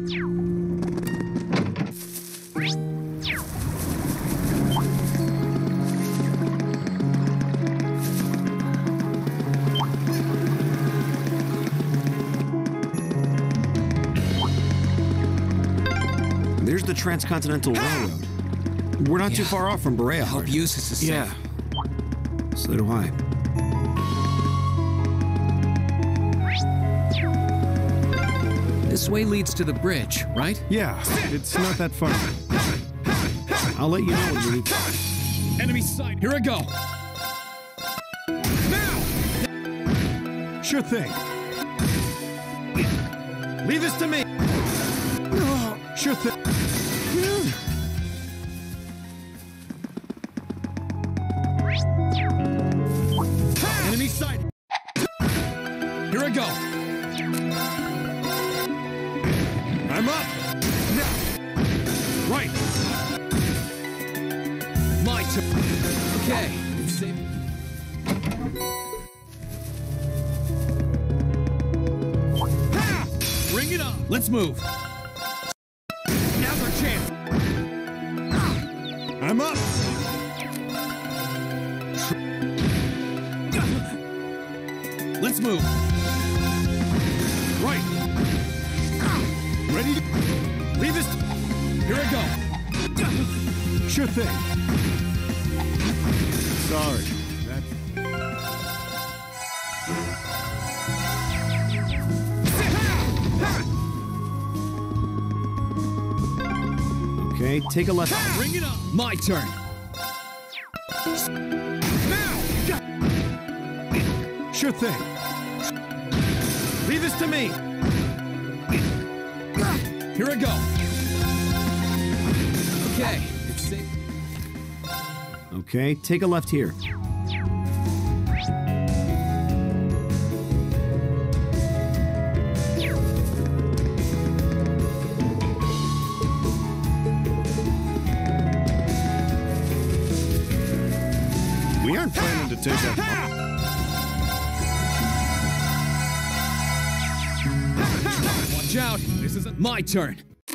There's the Transcontinental Railroad. We're not too far off from Berea. I hope Eustace is safe. Yeah. So do I. This way leads to the bridge, right? Yeah, it's not that far. I'll let you know when we need. Enemy sight. Here I go. Now! Sure thing. Leave this to me. Sure thing. Enemy sight. Here I go. I'm up. Now. Right. My turn. Okay. It's safe. Bring it on. Let's move. Now's our chance. I'm up. Let's move. Right. Ready to... Leave this. Here I go. Sure thing. Sorry. Okay, take a left. Bring it on. My turn. Now! Sure thing. Leave this to me. Here I go. Okay, it's safe. Okay, take a left here. We aren't planning to take that. Watch out. This isn't my turn.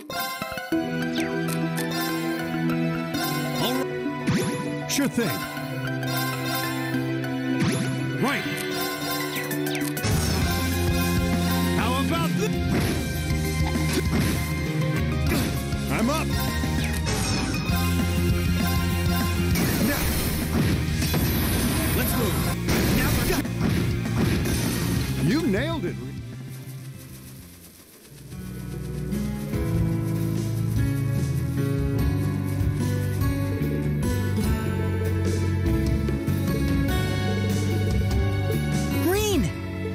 All right. Sure thing. Right. How about this? I'm up. Now. Let's move. You nailed it. Rean!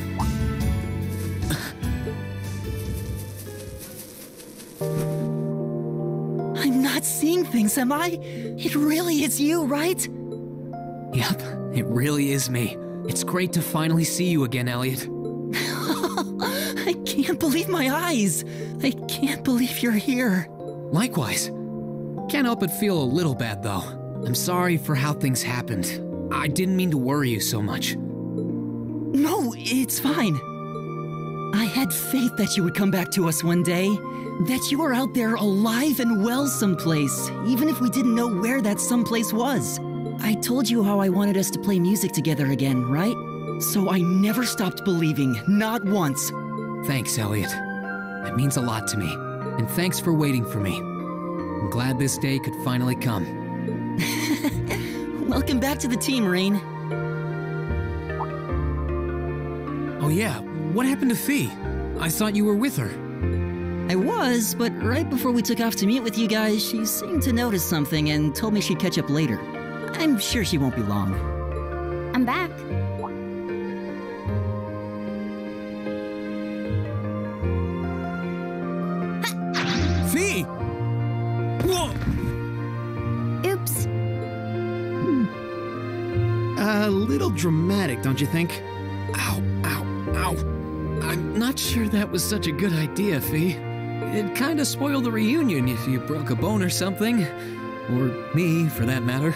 I'm not seeing things, am I? It really is you, right? Yep, it really is me. It's great to finally see you again, Elliot. I can't believe my eyes. I can't believe you're here. Likewise. Can't help but feel a little bad, though. I'm sorry for how things happened. I didn't mean to worry you so much. No, it's fine. I had faith that you would come back to us one day. That you were out there alive and well someplace, even if we didn't know where that someplace was. I told you how I wanted us to play music together again, right? So I never stopped believing, not once. Thanks, Elliot. That means a lot to me. And thanks for waiting for me. I'm glad this day could finally come. Welcome back to the team, Rean. Oh yeah, what happened to Fee? I thought you were with her. I was, but right before we took off to meet with you guys, she seemed to notice something and told me she'd catch up later. I'm sure she won't be long. I'm back. Fee! Whoa! Oops. A little dramatic, don't you think? Ow, ow, ow. I'm not sure that was such a good idea, Fee. It'd kinda spoil the reunion if you broke a bone or something. Or me, for that matter.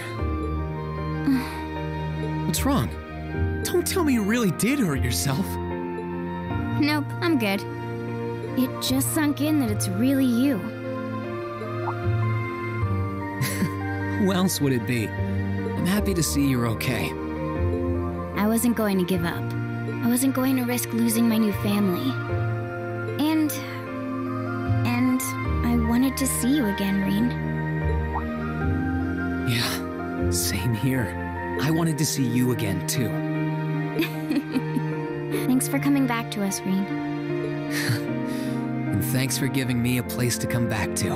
What's wrong? Don't tell me you really did hurt yourself. Nope, I'm good. It just sunk in that it's really you. Who else would it be? I'm happy to see you're okay. I wasn't going to give up. I wasn't going to risk losing my new family. And I wanted to see you again, Rean. Yeah, same here. I wanted to see you again, too. Thanks for coming back to us, Rean. And thanks for giving me a place to come back to.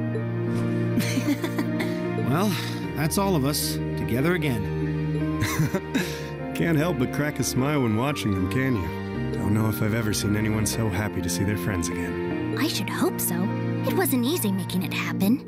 Well, that's all of us, together again. Can't help but crack a smile when watching them, can you? Don't know if I've ever seen anyone so happy to see their friends again. I should hope so. It wasn't easy making it happen.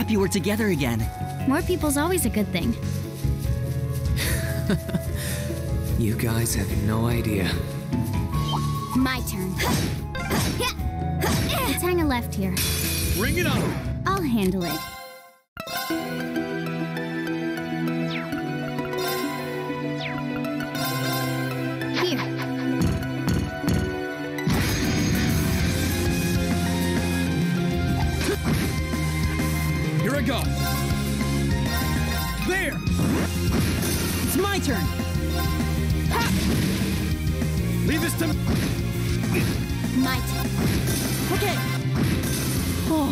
happy we're together again. More people's always a good thing. You guys have no idea. My turn. Let's hang a left here. Bring it on! I'll handle it. Here. Here I go! There! It's my turn. Ha! Leave this to me! My turn. Okay. Oh.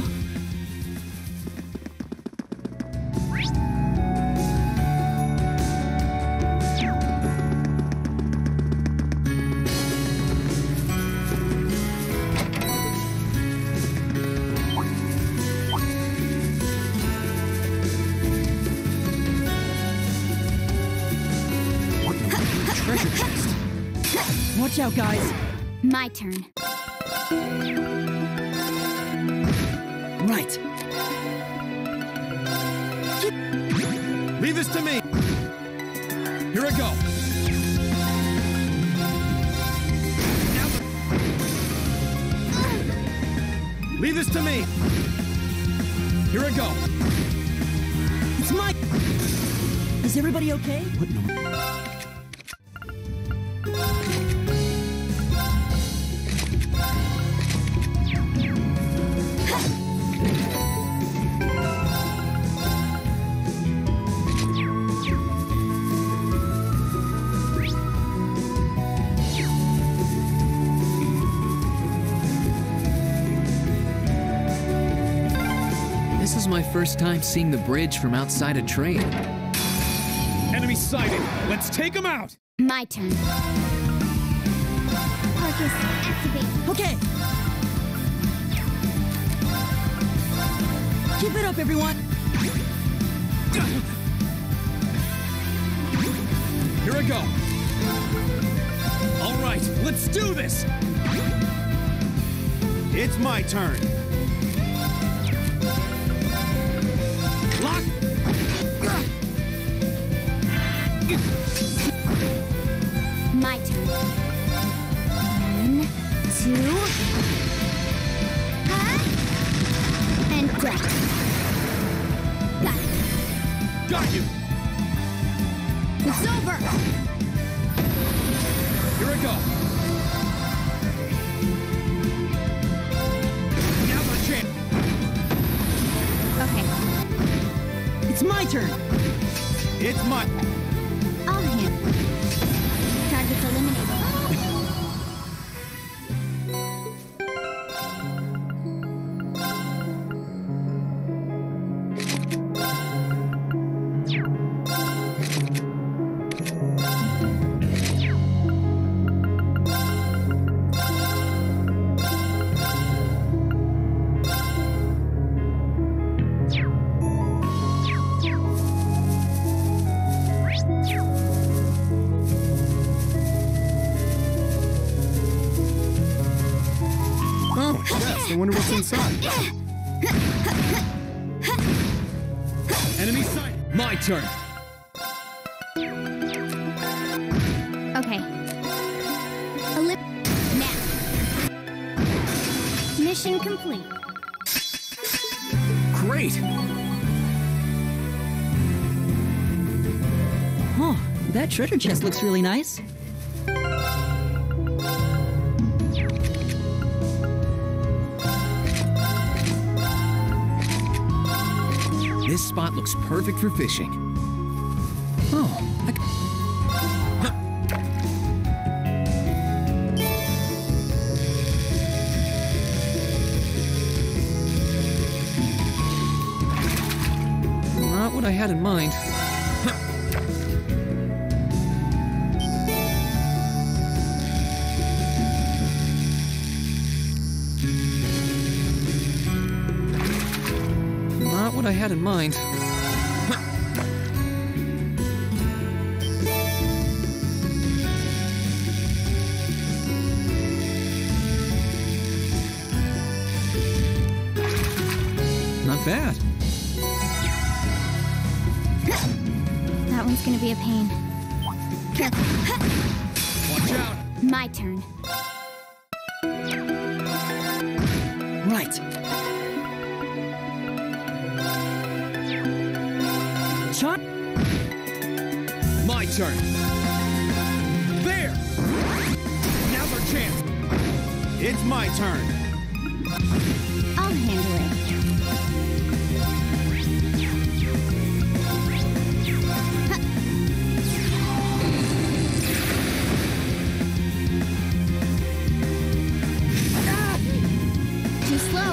Treasure chest! Watch out, guys. My turn. Right. Leave this to me! Here I go! Leave this to me! Here I go! It's my... Is everybody okay? What no? This is my first time seeing the bridge from outside a train. Enemy sighted! Let's take them out! My turn. Focus, activate. Okay. Keep it up, everyone. Here I go! All right, let's do this! It's my turn. Lock! My turn. 1, 2. And done. Got it. Got you! It's over. Here I go! Now my chance! Okay, It's my turn. It's my... I'll handle it. Target's eliminated. Oh, yes. I wonder what's inside. Enemy sight! My turn! Okay. Now. Mission complete. Great! Oh, that treasure chest looks really nice. This spot looks perfect for fishing. Oh, not what I had in mind. Not what I had in mind. Not bad. one's gonna be a pain. Watch out! My turn. Right. Shot. My turn. There! Now's our chance. It's my turn. I'll handle it. Too slow.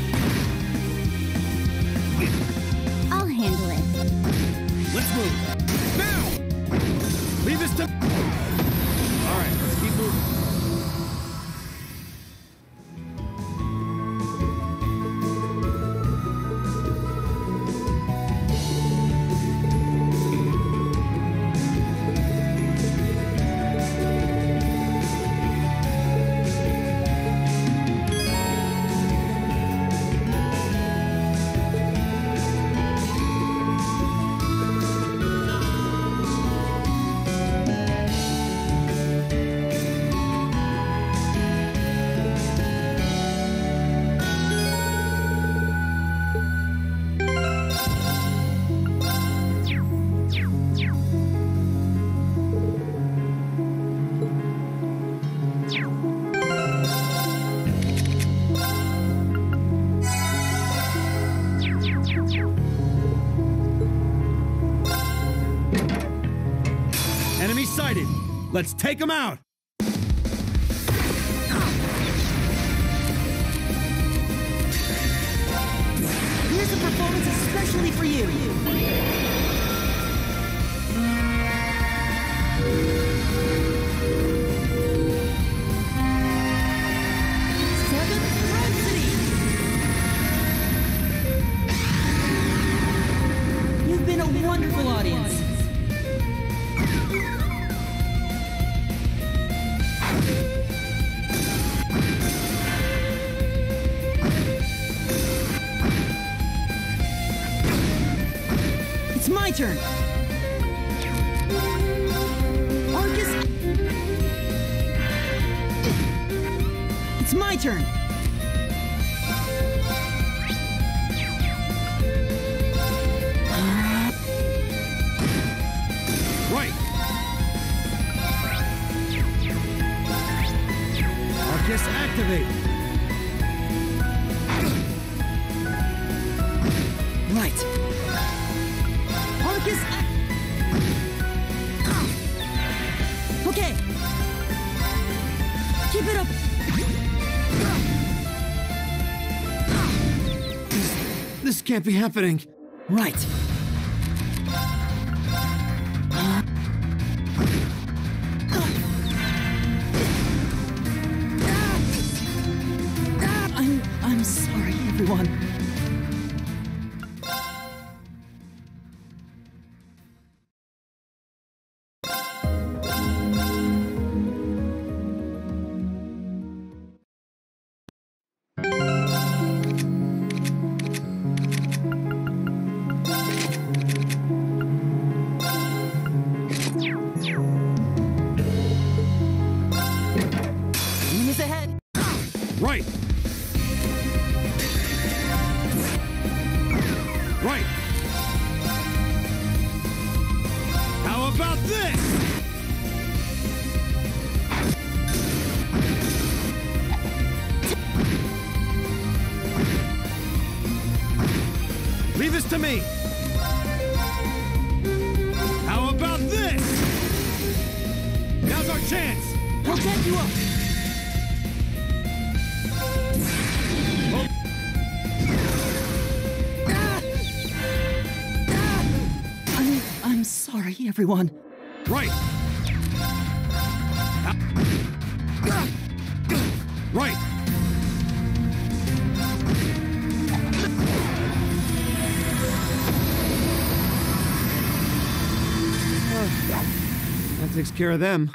I'll handle it. Let's move. Now! Leave this to... All right, let's keep moving. Enemy sighted. Let's take them out. Here's a performance especially for you. Seventh Rhapsody. You've been a wonderful audience. It's my turn. Arcus. It's my turn. Right. Arcus activate. Right. Arcus. Okay. Keep it up. This can't be happening. Right. I'm sorry, everyone. Enemies ahead. Right. Right. How about this? Leave this to me. How about this? Now's our chance. I'll get you up. I'm sorry, everyone. Right. Right. That takes care of them.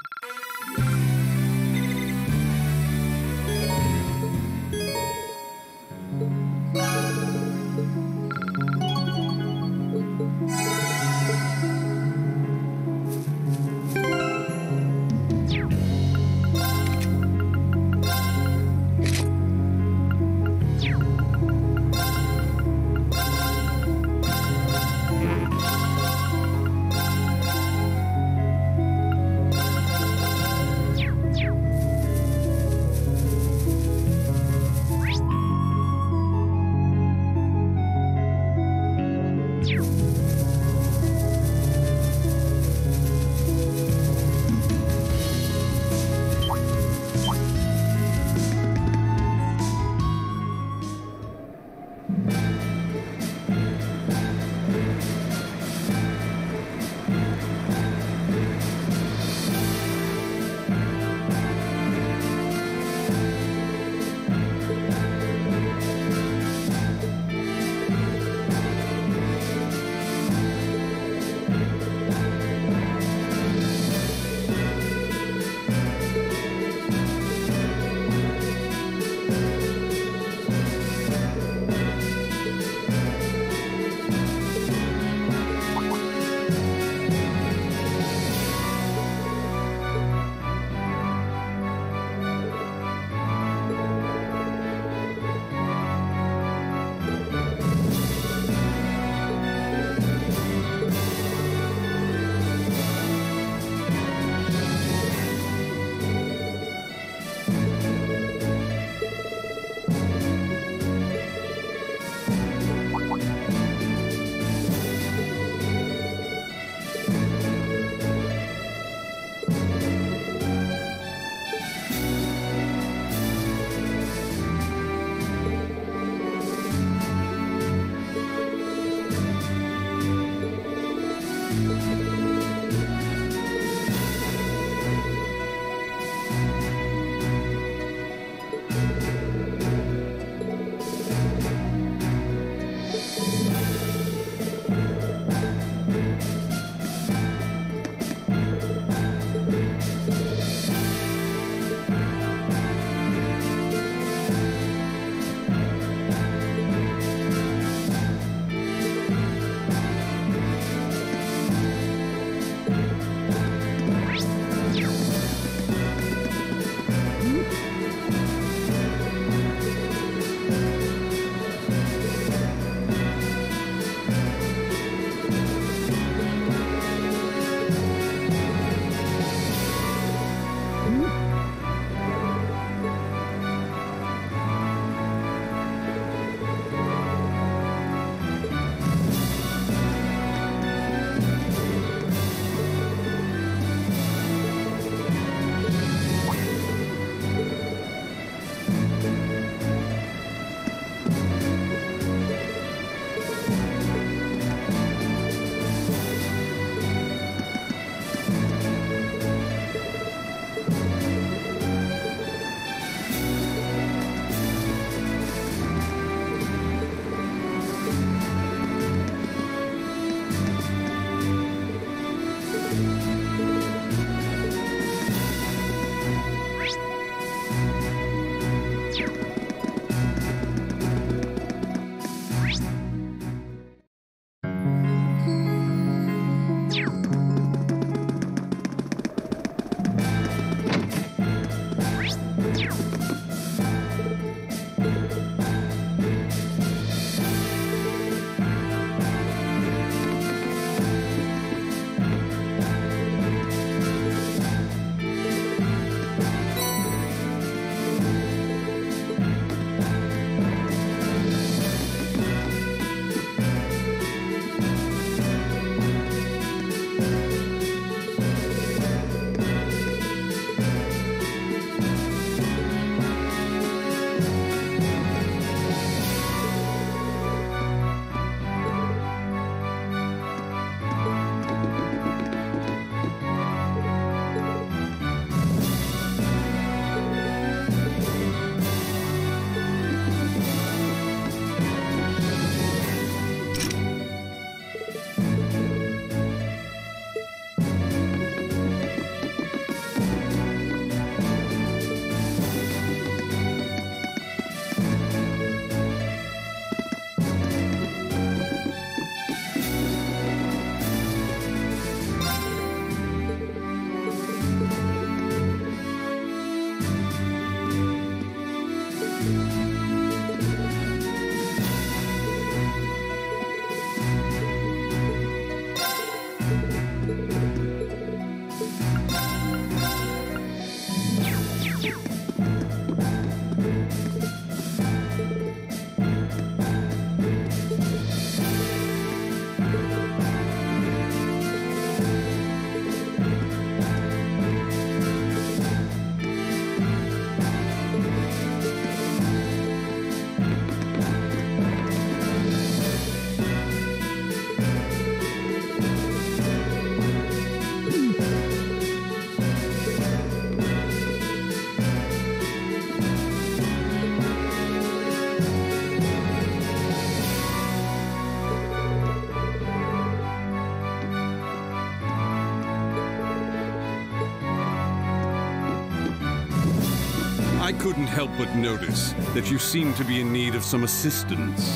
I couldn't help but notice that you seem to be in need of some assistance.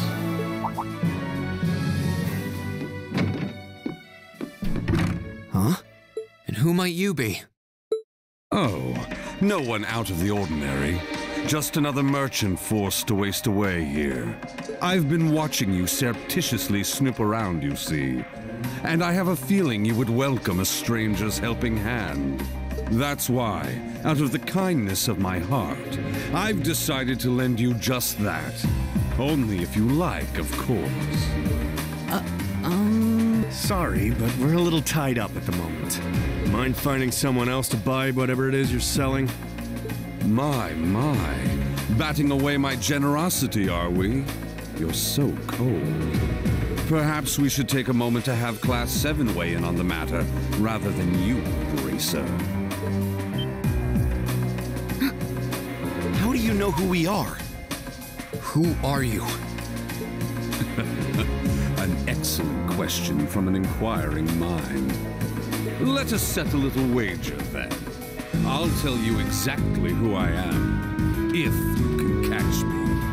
Huh? And who might you be? Oh, no one out of the ordinary. Just another merchant forced to waste away here. I've been watching you surreptitiously snoop around, you see. And I have a feeling you would welcome a stranger's helping hand. That's why, out of the kindness of my heart, I've decided to lend you just that. Only if you like, of course. Sorry, but we're a little tied up at the moment. Mind finding someone else to buy whatever it is you're selling? My. Batting away my generosity, are we? You're so cold. Perhaps we should take a moment to have Class 7 weigh in on the matter, rather than you, Racer. How do you know who we are? Who are you? An excellent question from an inquiring mind. Let us set a little wager, then. I'll tell you exactly who I am, if you can catch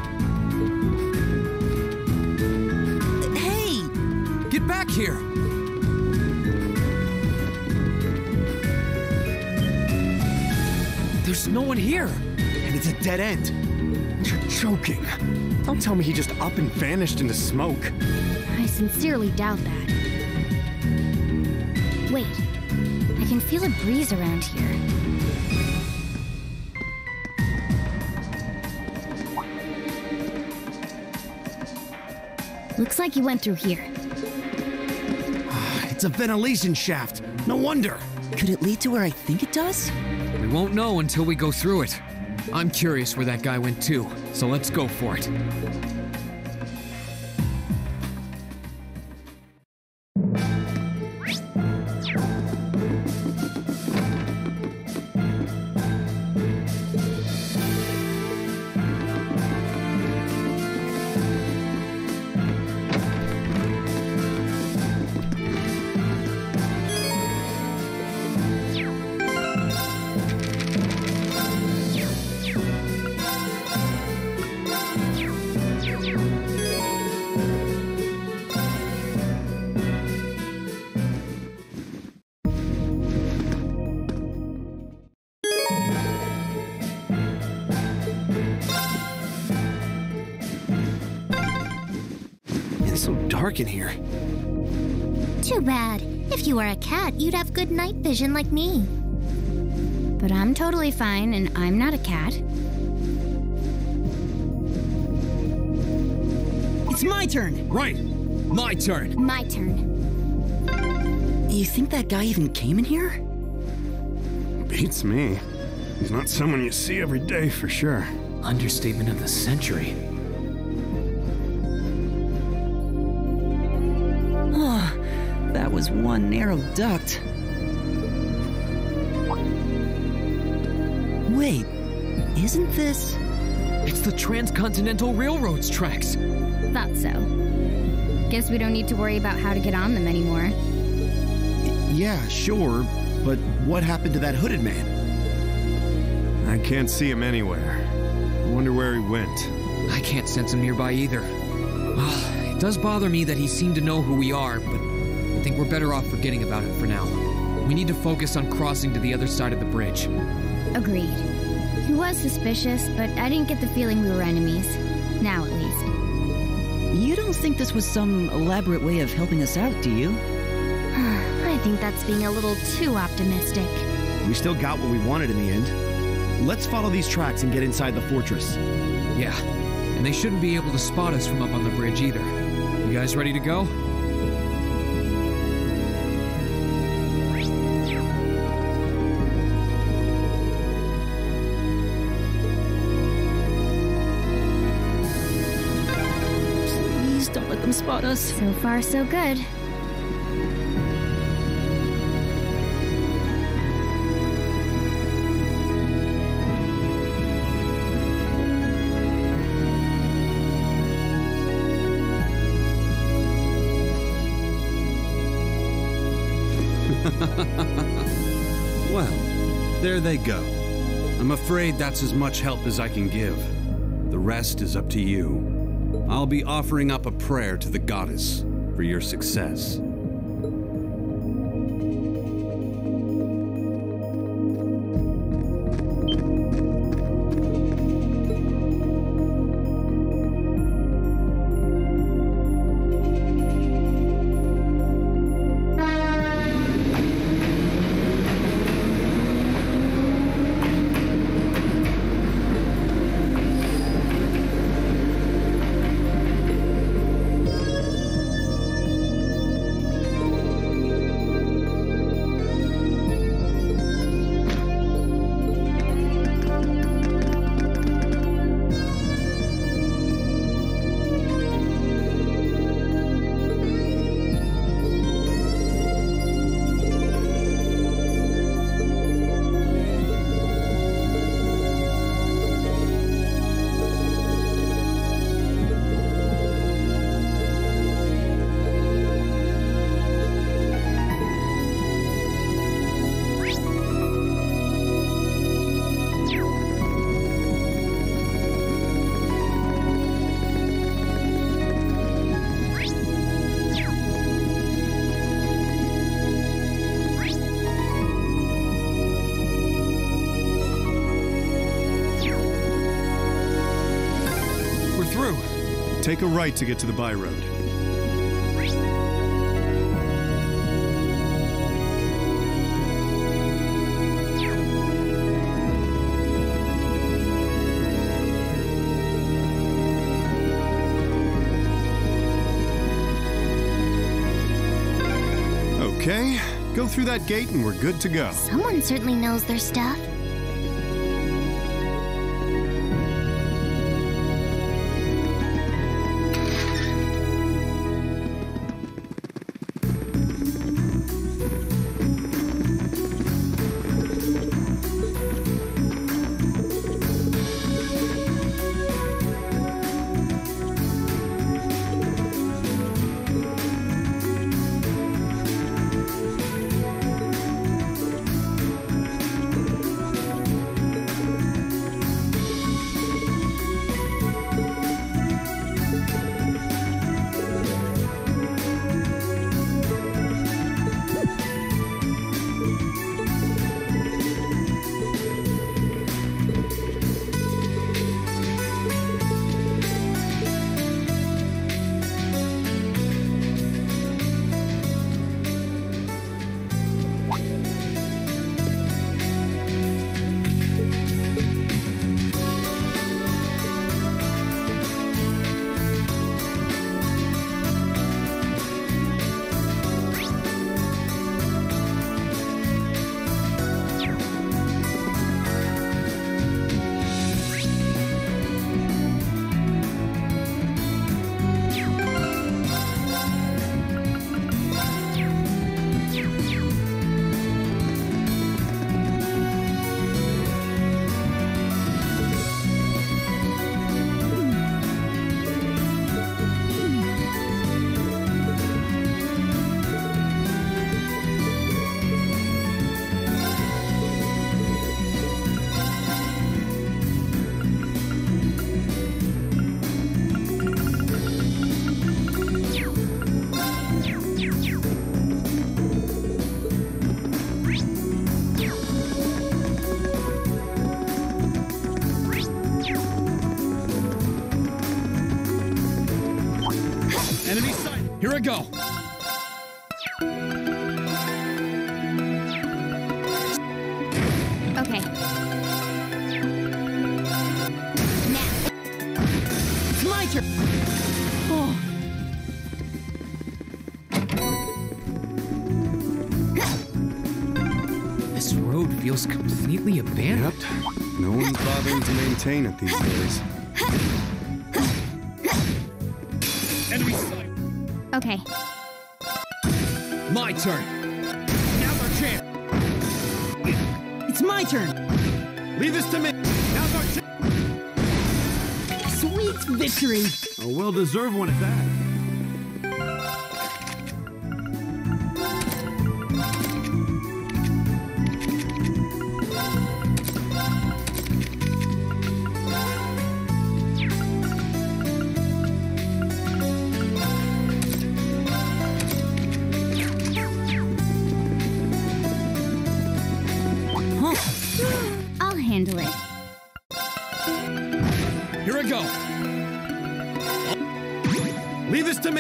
me. Hey! Get back here! There's no one here! And it's a dead end. You're joking. Don't tell me he just up and vanished into smoke. I sincerely doubt that. Wait, I can feel a breeze around here. Looks like you went through here. It's a ventilation shaft. No wonder. Could it lead to where I think it does? We won't know until we go through it. I'm curious where that guy went to, so let's go for it. It's so dark in here. Too bad. If you were a cat, you'd have good night vision like me. But I'm totally fine, and I'm not a cat. It's my turn! Right! My turn! My turn. You think that guy even came in here? Beats me. He's not someone you see every day for sure. Understatement of the century. Oh, that was one narrow duct. Wait, isn't this... It's the Transcontinental Railroad's tracks! Thought so. Guess we don't need to worry about how to get on them anymore. Yeah, sure. But what happened to that hooded man? I can't see him anywhere. I wonder where he went. I can't sense him nearby either. Well, it does bother me that he seemed to know who we are, but I think we're better off forgetting about it for now. We need to focus on crossing to the other side of the bridge. Agreed. He was suspicious, but I didn't get the feeling we were enemies. Now, at least. You don't think this was some elaborate way of helping us out, do you? I think that's being a little too optimistic. We still got what we wanted in the end. Let's follow these tracks and get inside the fortress. Yeah, and they shouldn't be able to spot us from up on the bridge either. You guys ready to go? Please don't let them spot us. So far, so good. Well, there they go. I'm afraid that's as much help as I can give. The rest is up to you. I'll be offering up a prayer to the goddess for your success. Take a right to get to the by road. Okay, go through that gate and we're good to go. Someone certainly knows their stuff. Here I go. Okay. Now. It's my turn. Oh. This road feels completely abandoned. Yep. No one's bothering to maintain it these days. Enemy sight. Okay. My turn. Now's our chance. It's my turn. Leave this to me. Now's our chance. Sweet victory. A well-deserved one at that.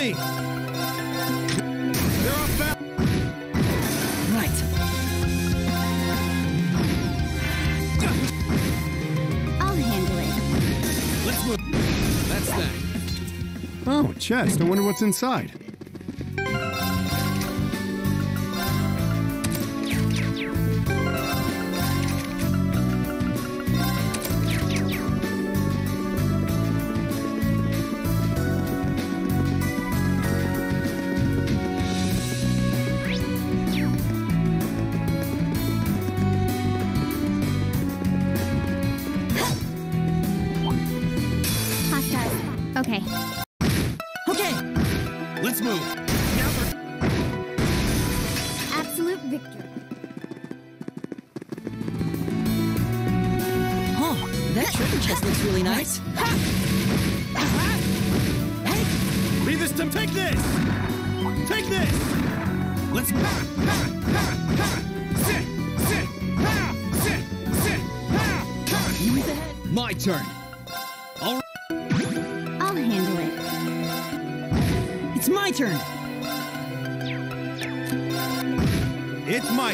me! They're off back. Right. I'll handle it. Let's move. That's that. Oh, a chest. I wonder what's inside. Okay. Okay. Let's move. Absolute victory. Oh, that treasure chest looks really nice. Hey, Leave this to take this. Take this. Let's move. Sit. move ahead. My turn. All I'll handle it. It's my turn. It's my.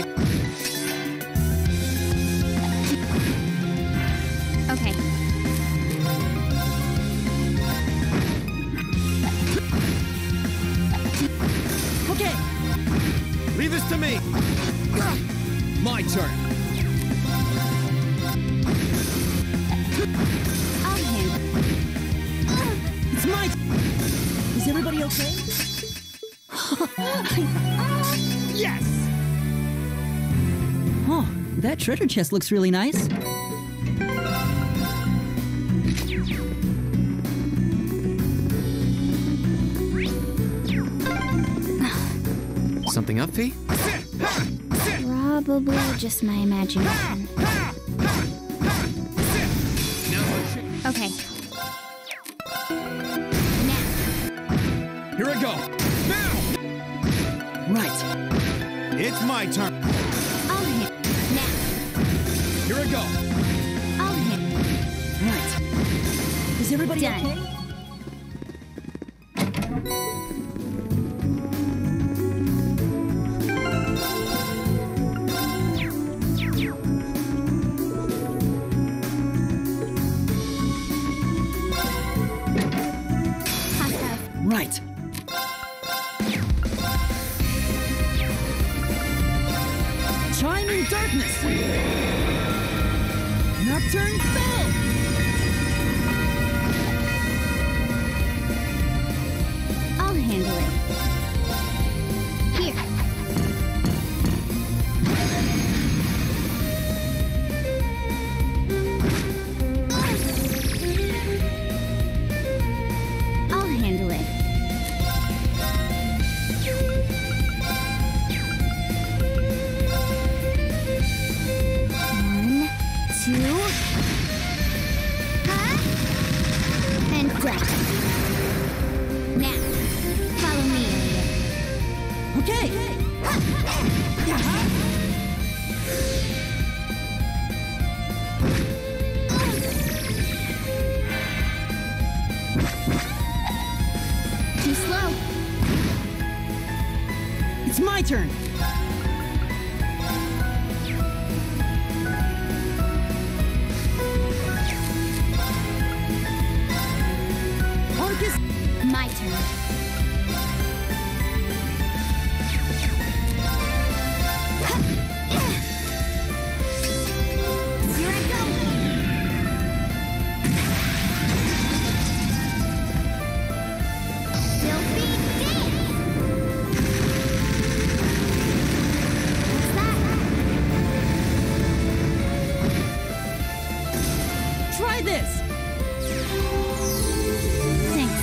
Okay. Okay. Leave this to me. my turn. I'll handle it. It's my. Is everybody okay? Yes. Oh, that treasure chest looks really nice. Something up, Fee? Probably just my imagination. Okay. Now. Here I go. Right. It's my turn. I'll hit. Now. Here I go. I'll hit. Right. Is everybody Done. okay? Right. Shining darkness. Nocturne spell. I'll handle it. Here. I'll handle it. One, two. And done. Now, follow me. Okay. Too slow. It's my turn. Focus. My turn. Here I go. Filthy dance. What's that? Try this. Thanks.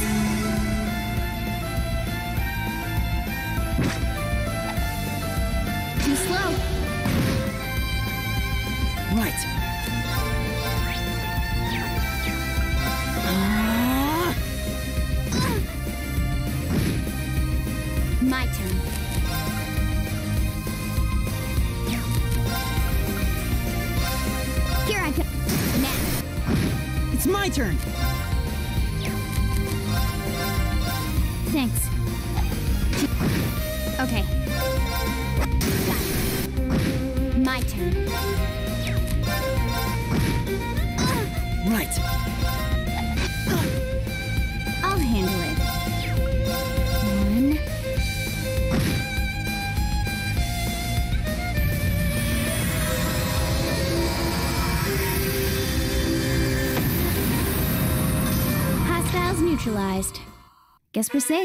Too slow. Right. Ah. My turn. Here I go. Now. It's my turn. Thanks. turn. Right. I'll handle it. One. Hostiles neutralized. Guess we're safe.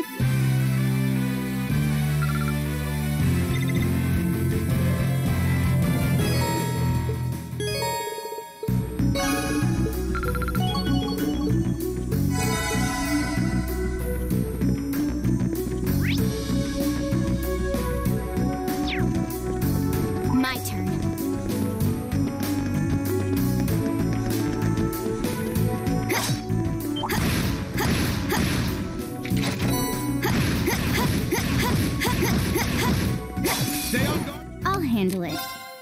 My turn. Stay on guard. I'll handle it.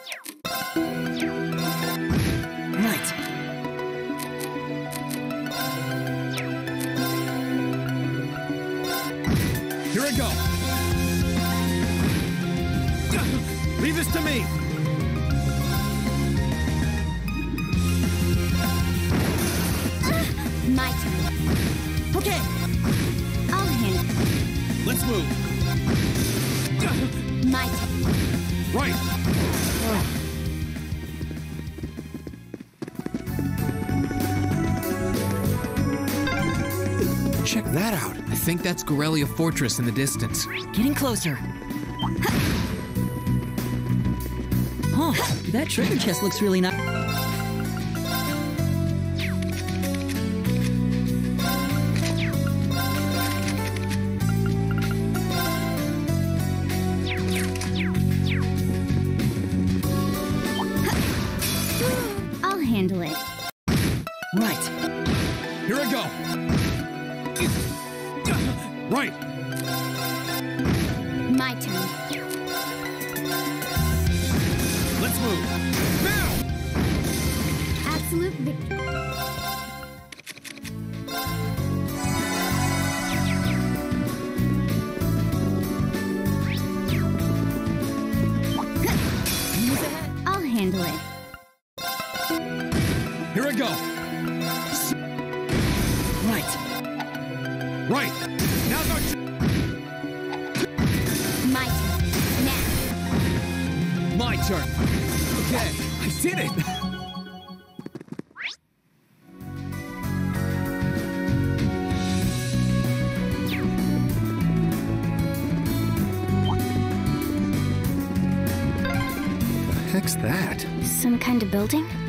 Right. Here I go. Leave this to me. My turn. Okay. I'll handle it. Let's move. My turn. Right. Check that out. I think that's Gorelia Fortress in the distance. Getting closer. Oh, that treasure chest looks really nice. I'll handle it. Right. Here I go. Right. My turn. Let's move. Now. Absolute victory. I'll handle it. Here I go. Right. Right. Now go. My turn. Now. My turn. Okay. I did it. The heck's that? Some kind of building?